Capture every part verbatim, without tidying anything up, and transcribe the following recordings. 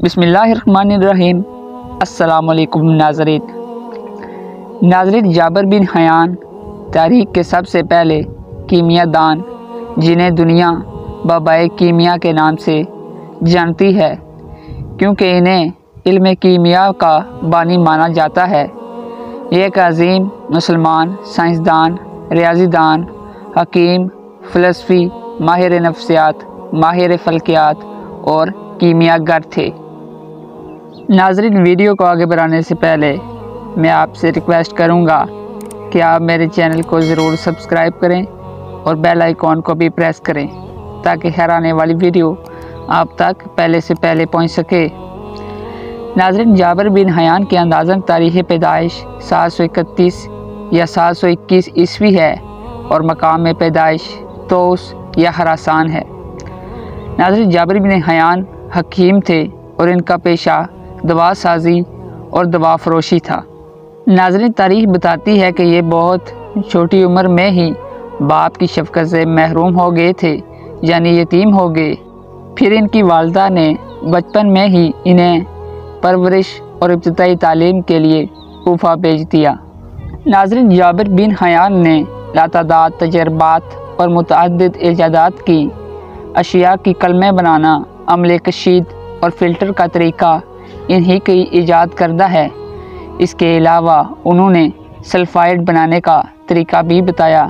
बिस्मिल्लाहिर्रहमानिर्रहीम। अस्सलामुअलैकुम नाज़रीन। नाज़रीन, जाबिर बिन हयान तारीख़ के सबसे पहले कीमियादान जिन्हें दुनिया बाबाए कीमिया के नाम से जानती है, क्योंकि इन्हें इल्म कीमिया का बानी माना जाता है। ये एक अजीम मुसलमान साइंसदान, रियाजीदान, हकीम, फ़लसफ़ी, माहिर नफ्सियात, माहिर फ़ल्कियात और कीमियागर थे। नाज़रीन, वीडियो को आगे बढ़ाने से पहले मैं आपसे रिक्वेस्ट करूंगा कि आप मेरे चैनल को ज़रूर सब्सक्राइब करें और बेल आइकॉन को भी प्रेस करें, ताकि हर आने वाली वीडियो आप तक पहले से पहले पहुंच सके। नाज़रीन, जाबिर बिन हयान के अंदाज़न तारीख़ पैदाइश सात सौ इकतीस या सात सौ इक्कीस ईस्वी है और मकाम में पैदाइश तोस या खरासान है। नाज़रीन, जाबिर बिन हयान हकीम थे और इनका पेशा दवा साजी और दवा फरोशी था। नाज़रीन, तारीख़ बताती है कि ये बहुत छोटी उम्र में ही बाप की शफ़क़त से महरूम हो गए थे, यानी यतीम हो गए। फिर इनकी वालदा ने बचपन में ही इन्हें परवरिश और इब्तिदाई तालीम के लिए कूफा भेज दिया। नाज़रीन, जाबिर बिन हयान ने लातादाद तजर्बात और मुतअद्दिद इजादात की। अशिया की कलमें बनाना, अमले कशीद और फ़िल्टर का तरीका इन्हीं की ईजाद करदा है। इसके अलावा उन्होंने सल्फ़ाइड बनाने का तरीका भी बताया।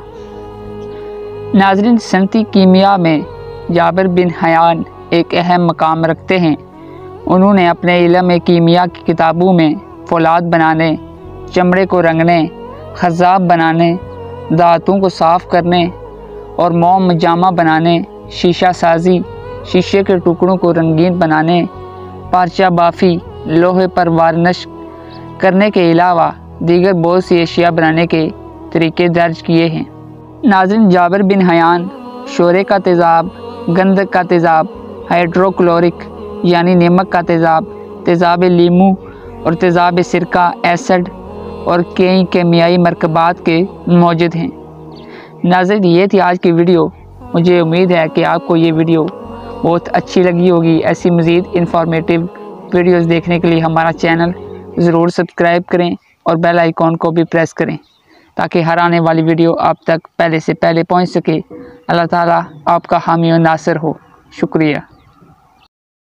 नाज़रीन, सनती कीमिया में जाबिर बिन हयान एक अहम मकाम रखते हैं। उन्होंने अपने इल्म कीमिया की किताबों में फौलाद बनाने, चमड़े को रंगने, खज़ाब बनाने, धातुओं को साफ़ करने और मोम जामा बनाने, शीशा साजी, शीशे के टुकड़ों को रंगीन बनाने, पारचा बाफ़ी, लोहे पर वार्निश करने के अलावा दीगर बहुत सी अशिया बनाने के तरीके दर्ज किए हैं। नाज़रीन, जाबिर बिन हयान शोरे का तेज़ाब, गंधक का तेज़ाब, हाइड्रोक्लोरिक यानी नमक का तेज़ाब, तेज़ाब लीमू और तेज़ाब सिरका एसिड और कई केमियाई मरकबात के मौजूद हैं। नाज़रीन, ये थी आज की वीडियो। मुझे उम्मीद है कि आपको ये वीडियो बहुत अच्छी लगी होगी। ऐसी मज़ीद इंफॉर्मेटिव वीडियोस देखने के लिए हमारा चैनल ज़रूर सब्सक्राइब करें और बेल आइकॉन को भी प्रेस करें, ताकि हर आने वाली वीडियो आप तक पहले से पहले पहुंच सके। अल्लाह ताला आपका हामी और नासिर हो। शुक्रिया।